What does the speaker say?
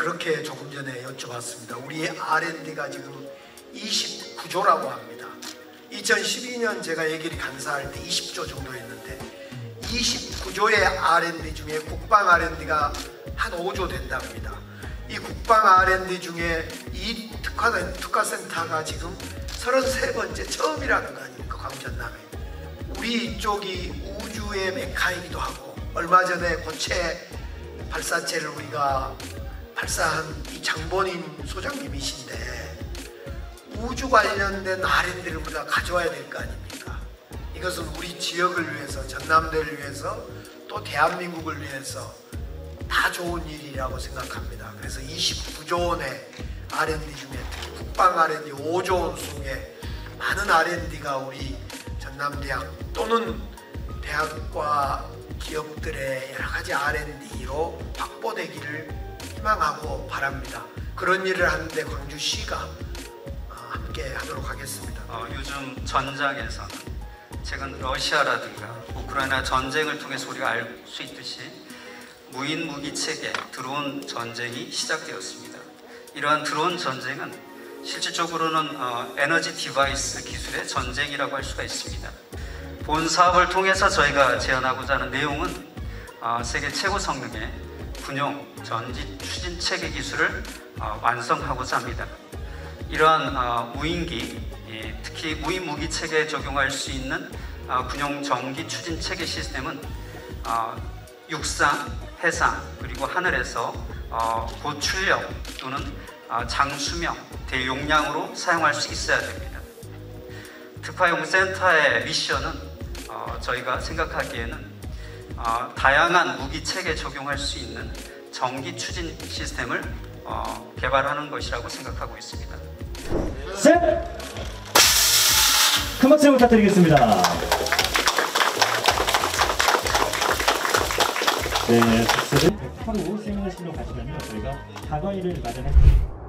그렇게 조금 전에 여쭤봤습니다. 우리 R&D가 지금 29조라고 합니다. 2012년 제가 예결위 간사할 때 20조 정도였는데 29조의 R&D 중에 국방 R&D가 한 5조 된답니다. 이 국방 R&D 중에 이 특화센터가 지금 33번째 처음이라는 거 아닙니까? 광전남에. 우리 이쪽이 우주의 메카이기도 하고 얼마 전에 고체 발사체를 우리가 발사한 이 장본인 소장님이신데 우주 관련된 R&D를 우리가 가져와야 될 거 아닙니까? 이것은 우리 지역을 위해서, 전남대를 위해서, 또 대한민국을 위해서 다 좋은 일이라고 생각합니다. 그래서 29조 원의 R&D 중에 특히 국방 R&D 5조 원 속에 많은 R&D가 우리 전남대학 또는 대학과 기업들의 여러 가지 R&D로 확보되기를 희망하고 바랍니다. 그런 일을 하는데 광주시가 함께 하도록 하겠습니다. 요즘 전장에서는 최근 러시아라든가 우크라이나 전쟁을 통해서 우리가 알 수 있듯이 무인 무기 체계 드론 전쟁이 시작되었습니다. 이러한 드론 전쟁은 실질적으로는 에너지 디바이스 기술의 전쟁이라고 할 수가 있습니다. 본 사업을 통해서 저희가 제안하고자 하는 내용은 세계 최고 성능의 군용 전지 추진 체계 기술을 완성하고자 합니다. 이러한 무인기, 특히 무인 무기 체계에 적용할 수 있는 군용 전기 추진 체계 시스템은 육상, 해상, 그리고 하늘에서 고출력 또는 장수명, 대용량으로 사용할 수 있어야 됩니다. 특화용센터의 미션은 저희가 생각하기에는 다양한 무기 체계에 적용할 수 있는 전기 추진 시스템을 개발하는 것이라고 생각하고 있습니다. 셋! 큰 박수 부탁드리겠습니다. 네, 박수를 하루 세미나실로 가시면 저희가 다과일을 마련했습니다.